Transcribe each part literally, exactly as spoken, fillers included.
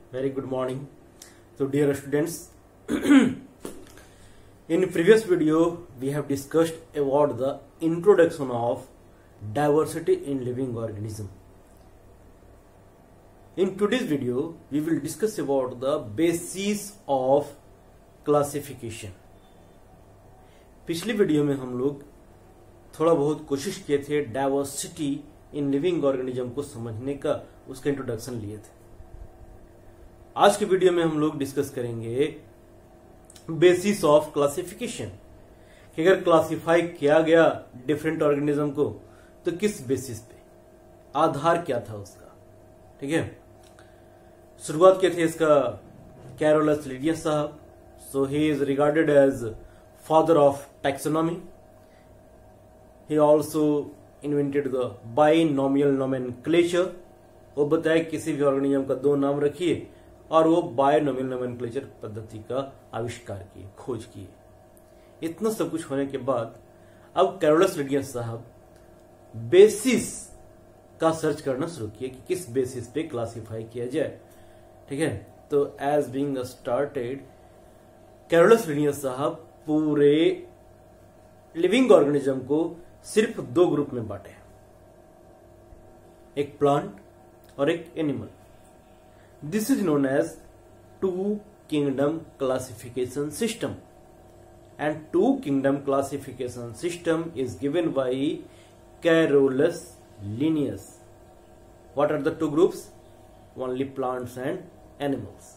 Very good morning. So dear students, in previous video we have discussed about the introduction of diversity in living organism. In today's video we will discuss about the basis of classification. पिछली वीडियो में हम लोग थोड़ा बहुत कोशिश किए थे डाइवर्सिटी इन लिविंग ऑर्गेनिज्म को समझने का, उसका इंट्रोडक्शन लिए थे। आज के वीडियो में हम लोग डिस्कस करेंगे बेसिस ऑफ क्लासिफिकेशन, कि अगर क्लासिफाई किया गया डिफरेंट ऑर्गेनिज्म को तो किस बेसिस पे, आधार क्या था उसका। ठीक है, शुरुआत किए थे इसका कैरोलस लिनियस साहब। So he is regarded as father of taxonomy. He also invented the binomial nomenclature. वो बताया किसी भी ऑर्गेनिज्म का दो नाम रखिए और वो बाइनोमियल नोमेनक्लेचर पद्धति का आविष्कार किए, खोज किए। इतना सब कुछ होने के बाद अब कैरोलस लिनियस साहब बेसिस का सर्च करना शुरू किए कि किस बेसिस पे क्लासिफाई किया जाए। ठीक है, तो as being started, Carolus Linnaeus साहब पूरे लिविंग ऑर्गेनिज्म को सिर्फ दो ग्रुप में बांटे, एक प्लांट और एक animal. This is known as two kingdom classification system, and two kingdom classification system is given by Carolus Linnaeus. What are the two groups? Only plants and animals.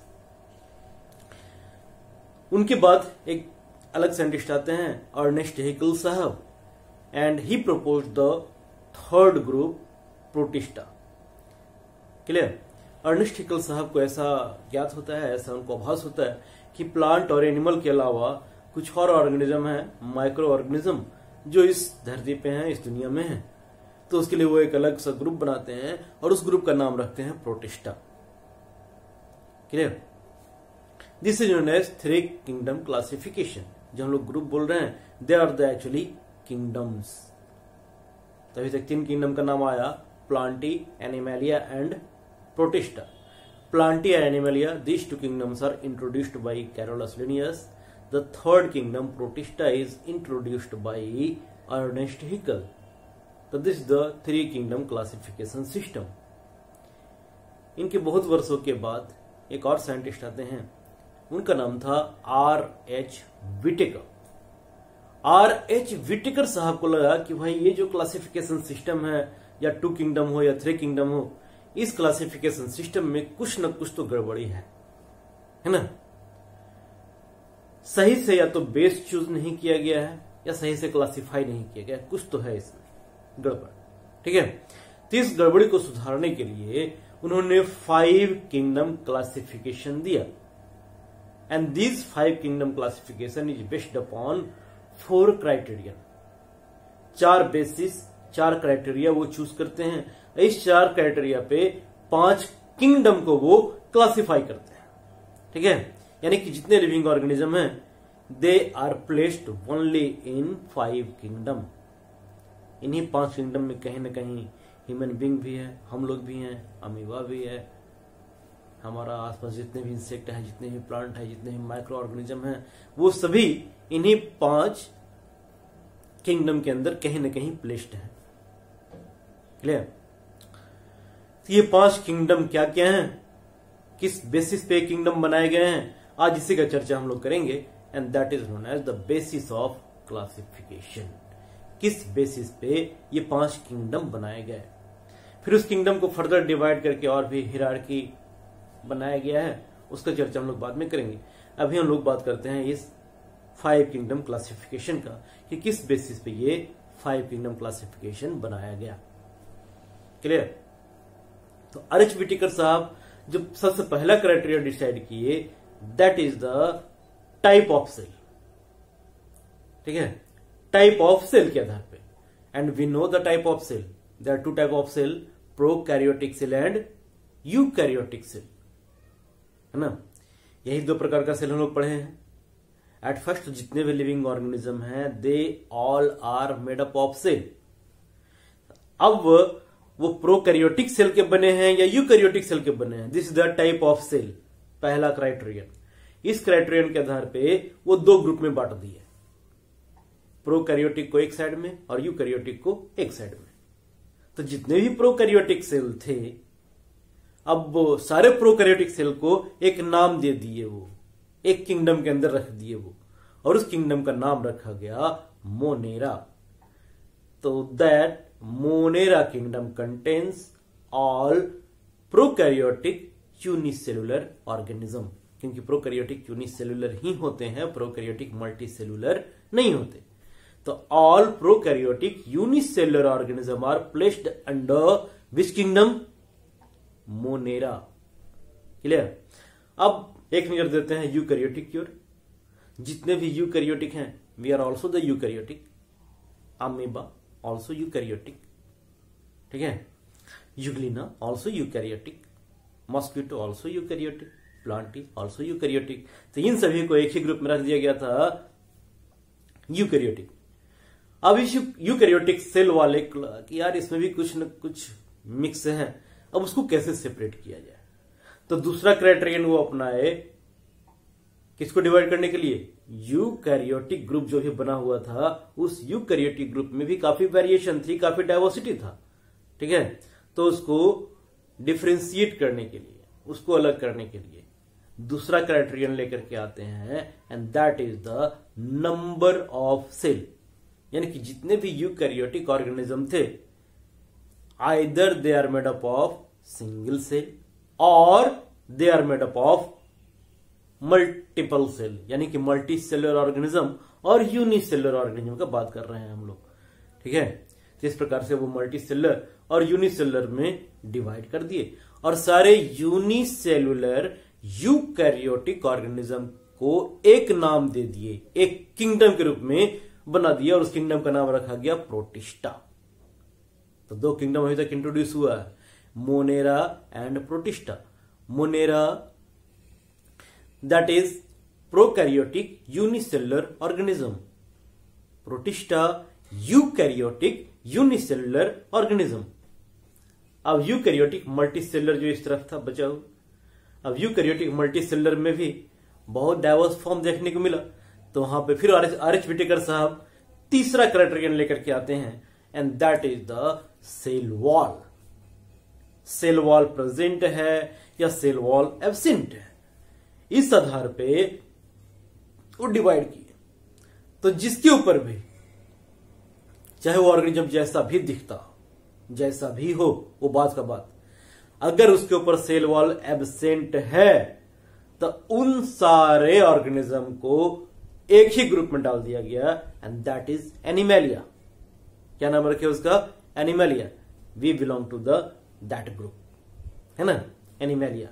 उनके बाद एक अलग साइंटिस्ट आते हैं, अर्नेस्ट हैकेल साहब, and he propose the third group, protista. Clear? Ernst Haeckel साहब को ऐसा ज्ञात होता है, ऐसा उनको आभास होता है कि प्लांट और एनिमल के अलावा कुछ और ऑर्गेनिज्म है, माइक्रो ऑर्गेनिज्म, जो इस धरती पे हैं, इस दुनिया में है। तो उसके लिए वो एक अलग सा ग्रुप बनाते हैं और उस ग्रुप का नाम रखते हैं protista. Clear? This is known as three kingdom classification. जो हम लोग ग्रुप बोल रहे हैं, they are the actually kingdoms. तभी तक तीन किंगडम का नाम आया, plantae, animalia and protista. Plantae and animalia, these two kingdoms are introduced by Carolus Linnaeus. The third kingdom, Protista, is introduced by Ernest Haeckel. So this is the three kingdom classification system. इनके बहुत वर्षों के बाद एक और scientist आते हैं, उनका नाम था R H Whittaker. R H Whittaker साहब को लगा कि भाई ये जो क्लासिफिकेशन सिस्टम है, या टू किंगडम हो या थ्री किंगडम हो, इस क्लासिफिकेशन सिस्टम में कुछ न कुछ तो गड़बड़ी है, है ना। सही से या तो बेस चूज नहीं किया गया है, या सही से क्लासिफाई नहीं किया गया, कुछ तो है इसमें गड़बड़. ठीक है, तो इस गड़बड़ी को सुधारने के लिए उन्होंने फाइव किंगडम क्लासिफिकेशन दिया. And this five kingdom classification is based upon four criteria. चार बेसिस, चार क्राइटेरिया वो चूज करते हैं. इस चार क्राइटेरिया पे पांच किंगडम को वो क्लासिफाई करते हैं. ठीक है, यानी कि जितने लिविंग ऑर्गेनिज्म हैं, they are placed only in five kingdom. इन्हीं पांच किंगडम में कहीं ना कहीं ह्यूमन बींग भी है, हम लोग भी हैं, अमीबा भी है, हमारा आसपास जितने भी इंसेक्ट है, जितने भी प्लांट है, जितने भी माइक्रो ऑर्गेनिज्म हैं, वो सभी इन्हीं पांच किंगडम के अंदर कहीं ना कहीं प्लेस्ड है. क्लियर? तो ये पांच किंगडम क्या क्या हैं, किस बेसिस पे किंगडम बनाए गए हैं, आज इसी का चर्चा हम लोग करेंगे. And that is known as the basis of classification. किस बेसिस पे ये पांच किंगडम बनाए गए, फिर उस किंगडम को फर्दर डिवाइड करके और भी हिरार्की बनाया गया है, उसका चर्चा हम लोग बाद में करेंगे. अभी हम लोग बात करते हैं इस फाइव किंगडम क्लासिफिकेशन का, कि किस बेसिस पे ये फाइव किंगडम क्लासिफिकेशन बनाया गया. क्लियर? तो आर एच विटेकर साहब जो सबसे पहला क्राइटेरिया डिसाइड किए, that is the type of cell. ठीक है, टाइप ऑफ सेल के आधार पे. And we know the type of cell. There are two type of cell, prokaryotic cell and eukaryotic cell, है ना. यही दो प्रकार का सेल हम लोग पढ़े हैं. एट फर्स्ट जितने भी लिविंग ऑर्गेनिज्म हैं, they all are made up of cell. अब वो प्रोकैरियोटिक सेल के बने हैं या यूकैरियोटिक सेल के बने हैं। This is the type of cell, पहला क्राइटेरियन। इस क्राइटेरियन के आधार पे वो दो ग्रुप में बांट दिए, प्रोकैरियोटिक को एक साइड में और यूकैरियोटिक को एक साइड में। तो जितने भी प्रोकैरियोटिक सेल थे, अब वो सारे प्रोकैरियोटिक सेल को एक नाम दे दिए, वो एक किंगडम के अंदर रख दिए वो, और उस किंगडम का नाम रखा गया मोनेरा। तो that monera kingdom contains all prokaryotic unicellular organism, क्योंकि प्रोकैरियोटिक यूनिसेलुलर ही होते हैं, प्रोकैरियोटिक मल्टीसेलुलर नहीं होते। तो all prokaryotic unicellular organism are placed under which kingdom? Monera. Clear? अब एक नजर देते हैं यूकैरियोटिक की ओर। जितने भी यूकैरियोटिक हैं, we are also the eukaryotic. Amoeba also eukaryotic, ठीक है। Euglena also eukaryotic, mosquito also eukaryotic, plant is also eukaryotic. तो इन सभी को एक ही ग्रुप में रख दिया गया था, यूकैरियोटिक। अब इस यूकैरियोटिक सेल वाले कि यार इसमें भी कुछ न कुछ मिक्स है, अब उसको कैसे सेपरेट किया जाए? तो दूसरा क्राइटेरियन वो अपनाए, किसको डिवाइड करने के लिए? यूकैरियोटिक ग्रुप जो भी बना हुआ था, उस यूकैरियोटिक ग्रुप में भी काफी वेरिएशन थी, काफी डाइवर्सिटी था, ठीक है। तो उसको डिफरेंशिएट करने के लिए, उसको अलग करने के लिए दूसरा क्राइटेरियन लेकर के आते हैं, and that is the number of cell. यानी कि जितने भी यूकैरियोटिक ऑर्गेनिज्म थे, either they are made up of single cell और they are made up of multiple cell, यानी कि मल्टी सेलुलर ऑर्गेनिज्म और यूनिसेलुलर ऑर्गेनिज्म का बात कर रहे हैं हम लोग, ठीक है। तो इस प्रकार से वो मल्टी सेलुलर और यूनिसेलुलर में डिवाइड कर दिए, और सारे यूनिसेलुलर यूकैरियोटिक ऑर्गेनिज्म को एक नाम दे दिए, एक किंगडम के रूप में बना दिया, और उस किंगडम का नाम रखा गया प्रोटिस्टा। तो दो किंगडम अभी तक इंट्रोड्यूस हुआ है, monera and protista. Monera that is prokaryotic unicellular organism, protista eukaryotic unicellular organism. अब यूकैरियोटिक मल्टीसेलुलर जो इस तरफ था बचा हुआ, अब यूकैरियोटिक मल्टीसेलुलर में भी बहुत डाइवर्स फॉर्म देखने को मिला। तो वहां पे फिर आर एच विटेकर साहब तीसरा क्राइटेरियन लेकर के आते हैं, and that is the cell wall. Cell wall present है या सेल वॉल एब्सेंट है, इस आधार पे वो डिवाइड किए। तो जिसके ऊपर भी, चाहे वो ऑर्गेनिज्म जैसा भी दिखता हो, जैसा भी हो, वो बात का बात, अगर उसके ऊपर सेल वॉल एब्सेंट है तो उन सारे ऑर्गेनिज्म को एक ही ग्रुप में डाल दिया गया, एंड दैट इज एनिमेलिया। क्या नाम रखे उसका? Animalia. We belong to the that group, है ना, एनिमेलिया।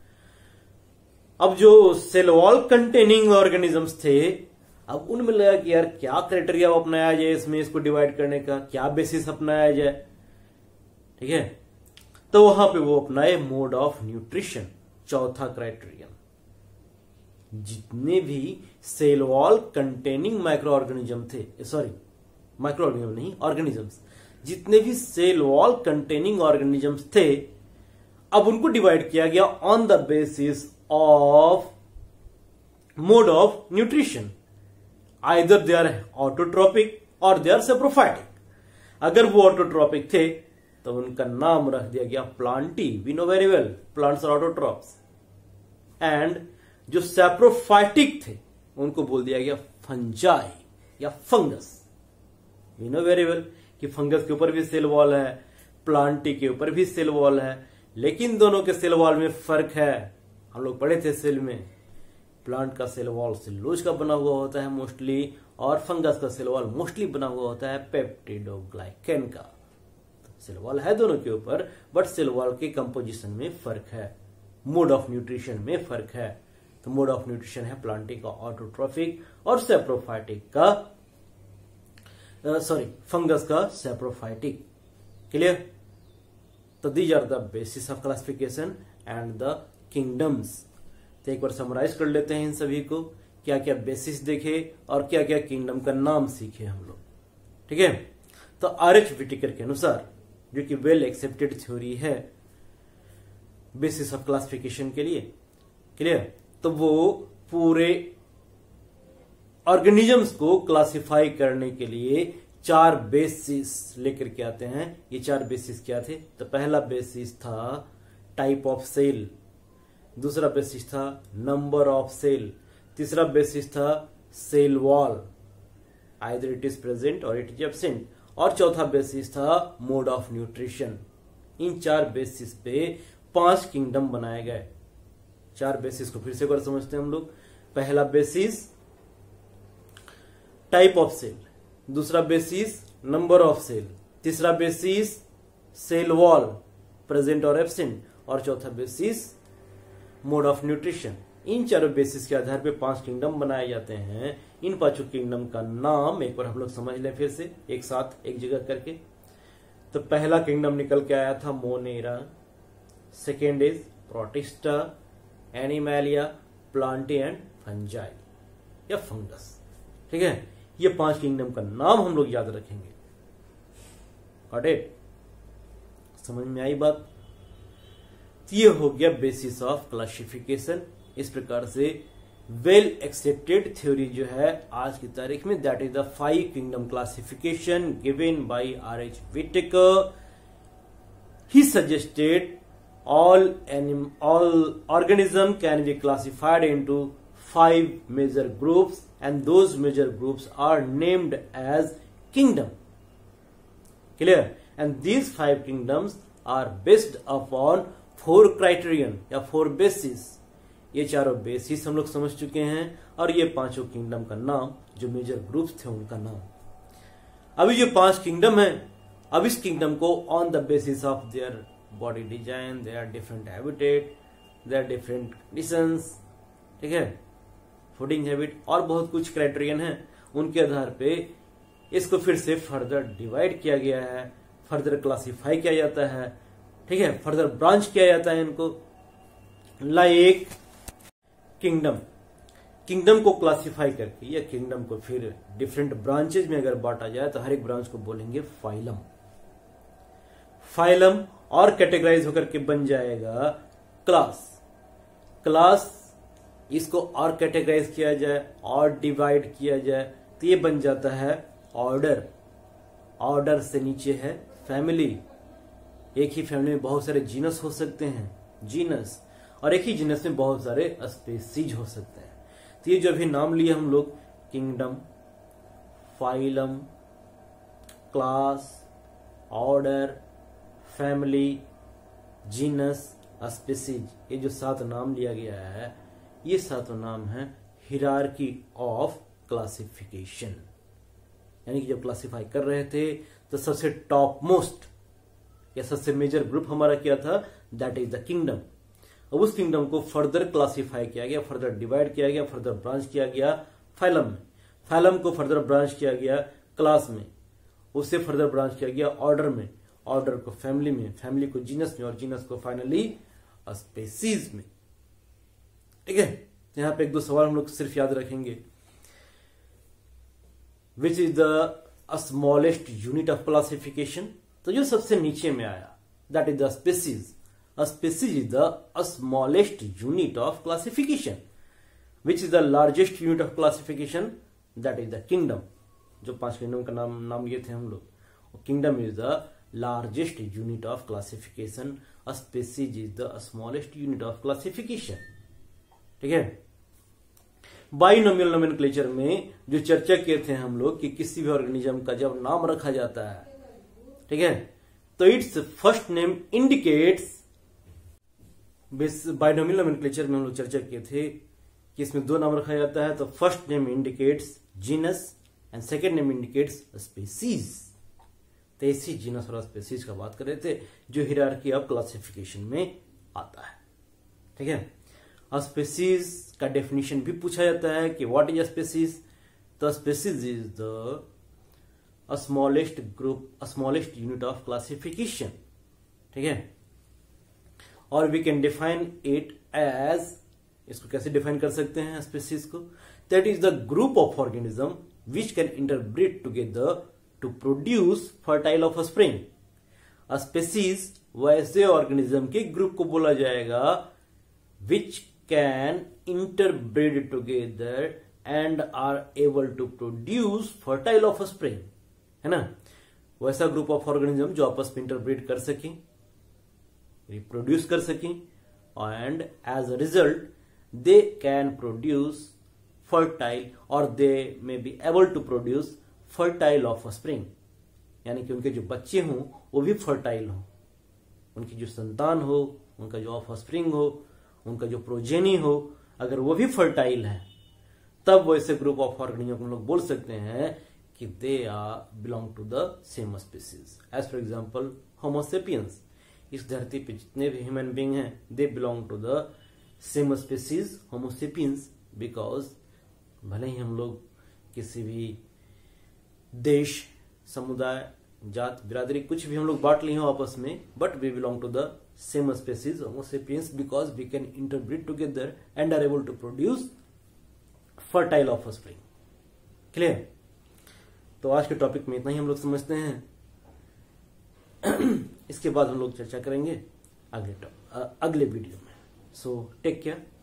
अब जो सेल वॉल कंटेनिंग ऑर्गेनिजम्स थे, अब उनमें लगा कि यार क्या क्राइटेरिया अपनाया जाए इसमें, इसको डिवाइड करने का क्या बेसिस अपनाया जाए, ठीक है। तो वहां पे वो अपनाए मोड ऑफ न्यूट्रिशन, चौथा क्राइटेरियन। जितने भी cell wall containing micro organism थे, सॉरी माइक्रो ऑर्गेनिज्म नहीं, ऑर्गेनिजम्स, जितने भी सेल वॉल कंटेनिंग ऑर्गेनिजम्स थे, अब उनको डिवाइड किया गया on the basis of mode of nutrition. Either they are autotrophic और दे आर सेप्रोफाइटिक। अगर वो ऑटोट्रोपिक थे तो उनका नाम रख दिया गया plantae. We know very well plants are autotrophs. And जो सेप्रोफाइटिक थे उनको बोल दिया गया फंजाई या fungus. We know very well कि फंगस के ऊपर भी सेल वॉल है, प्लांटी के ऊपर भी सेल वॉल है, लेकिन दोनों के सेल वॉल में फर्क है। हम लोग पढ़े थे सेल में, प्लांट का सेल वॉल सेलुलोज का बना हुआ होता है मोस्टली, और फंगस का सेल वॉल मोस्टली बना हुआ होता है पेप्टिडोग्लाइकेन का। तो सेल वॉल है दोनों के ऊपर, बट सेल वॉल के कंपोजिशन में फर्क है, मोड ऑफ न्यूट्रिशन में फर्क है। तो मोड ऑफ न्यूट्रिशन है प्लांटी का ऑटोट्रोफिक और सेप्रोफाइटिक का, सॉरी फंगस का सेप्रोफाइटिक। क्लियर? तो these are the basis of classification and the kingdoms. तो एक बार समराइज कर लेते हैं इन सभी को, क्या क्या बेसिस देखे और क्या क्या किंगडम का नाम सीखे हम लोग, ठीक है। तो आर एच विटेकर के अनुसार जो कि वेल एक्सेप्टेड थ्योरी है बेसिस ऑफ क्लासिफिकेशन के लिए। क्लियर? तो वो पूरे ऑर्गेनिजम्स को क्लासिफाई करने के लिए चार बेसिस लेकर के आते हैं। ये चार बेसिस क्या थे? तो पहला बेसिस था टाइप ऑफ सेल, दूसरा बेसिस था नंबर ऑफ सेल, तीसरा बेसिस था cell wall, either it is present और इट इज एब्सेंट, और चौथा बेसिस था मोड ऑफ न्यूट्रिशन। इन चार बेसिस पे पांच किंगडम बनाए गए। चार बेसिस को फिर से एक बार समझते हैं हम लोग। पहला बेसिस टाइप ऑफ सेल, दूसरा बेसिस नंबर ऑफ सेल, तीसरा बेसिस सेल वॉल प्रेजेंट और एब्सेंट, और चौथा बेसिस मोड ऑफ न्यूट्रिशन। इन चारों बेसिस के आधार पे पांच किंगडम बनाए जाते हैं। इन पांचों किंगडम का नाम एक बार हम लोग समझ लें फिर से एक साथ एक जगह करके। तो पहला किंगडम निकल के आया था Monera, second is Protista, Animalia, Plantae and Fungi या फंगस। ठीक है, ये पांच किंगडम का नाम हम लोग याद रखेंगे। Got it? समझ में आई बात? ये हो गया बेसिस ऑफ क्लासिफिकेशन। इस प्रकार से वेल एक्सेप्टेड थ्योरी जो है आज की तारीख में, that is the five kingdom classification given by R H Whittaker. He suggested all anim all organism can be classified into five major groups, and those major groups are named as kingdom. Clear? And these five kingdoms are based upon four criterion या four bases. ये चारों basis हम लोग समझ चुके हैं, और ये पांचों किंगडम का नाम जो मेजर ग्रुप्स थे उनका नाम। अभी जो पांच किंगडम है, अब इस किंगडम को on the basis of their body design, they are different habitat, they are different conditions, ठीक है, फूडिंग हैबिट और बहुत कुछ क्राइटेरियन है, उनके आधार पे इसको फिर से फर्दर डिवाइड किया गया है, फर्दर क्लासिफाई किया जाता है। ठीक है, फर्दर ब्रांच किया जाता है इनको। लाइक किंगडम, किंगडम को क्लासिफाई करके या किंगडम को फिर डिफरेंट ब्रांचेज में अगर बांटा जाए तो हर एक ब्रांच को बोलेंगे फाइलम। फाइलम और कैटेगराइज होकर के बन जाएगा क्लास। क्लास इसको और कैटेगराइज किया जाए और डिवाइड किया जाए तो ये बन जाता है ऑर्डर। ऑर्डर से नीचे है फैमिली। एक ही फैमिली में बहुत सारे जीनस हो सकते हैं, जीनस, और एक ही जीनस में बहुत सारे स्पीसीज हो सकते हैं। तो ये जो भी नाम लिए हम लोग, kingdom, phylum, class, order, family, genus, species, ये जो सात नाम लिया गया है, ये सातों नाम है हिरार्की ऑफ क्लासिफिकेशन। यानी कि जब क्लासिफाई कर रहे थे तो सबसे टॉप मोस्ट या सबसे मेजर ग्रुप हमारा क्या था, दैट इज द किंगडम। अब उस किंगडम को फर्दर क्लासिफाई किया गया, फर्दर डिवाइड किया गया, फर्दर ब्रांच किया गया फाइलम में। फाइलम को फर्दर ब्रांच किया गया क्लास में, उससे फर्दर ब्रांच किया गया ऑर्डर में, ऑर्डर को फैमिली में, फैमिली को जीनस में, और जीनस को फाइनली स्पीसीज में। ठीक है, तो यहां पे एक दो सवाल हम लोग सिर्फ याद रखेंगे। Which is the smallest unit of classification? तो जो सबसे नीचे में आया, that is the species. A species is the smallest unit of classification. Which is the largest unit of classification? That is the kingdom. जो पांच किंगडम का नाम नाम लिए थे हम लोग, kingdom is the largest unit of classification. A species is the smallest unit of classification. ठीक है, बाइनोमियल नोमेनक्लेचर में जो चर्चा किए थे हम लोग कि किसी भी ऑर्गेनिज्म का जब नाम रखा जाता है, ठीक है, तो it's first name indicates. Binomial nomenclature में हम लोग चर्चा किए थे कि इसमें दो नाम रखा जाता है, तो first name indicates genus and second name indicates species. तो इसी जीनस और स्पीसीज का बात कर रहे थे जो हिरार्की ऑफ क्लासिफिकेशन में आता है। ठीक है, स्पीसीज का डेफिनेशन भी पूछा जाता है कि व्हाट इज स्पीसीज। तो species is the smallest group, smallest unit of classification. ठीक है, और we can define it as, इसको कैसे डिफाइन कर सकते हैं स्पीसीज को, that is the group of organism which can interbreed together to produce fertile offspring. A species वैसे ऑर्गेनिज्म के ग्रुप को बोला जाएगा which can interbreed together and are able to produce fertile offspring, है ना। वैसा group of organism जो आपस में इंटरब्रीड कर सकें, रिप्रोड्यूस कर सकें, and as a result they can produce fertile और they may be able to produce fertile offspring, यानी कि उनके जो बच्चे हों वो भी फर्टाइल हों, उनकी जो संतान हो, उनका जो ऑफस्प्रिंग हो, उनका जो प्रोजेनी हो, अगर वो भी फर्टाइल है, तब वैसे ग्रुप ऑफ ऑर्गेनिज्म को हम लोग बोल सकते हैं कि they are belong to the same species. As for example Homo sapiens, इस धरती पे जितने भी ह्यूमन बींग हैं they belong to the same species Homo sapiens, because भले ही हम लोग किसी भी देश, समुदाय, जात, बिरादरी कुछ भी हम लोग बांट लिए हो आपस में, but we belong to the same species Homo sapiens because we can interbreed together and are able to produce fertile offspring. Clear? तो आज के टॉपिक में इतना ही हम लोग समझते हैं। इसके बाद हम लोग चर्चा करेंगे अगले अगले वीडियो में। So take care.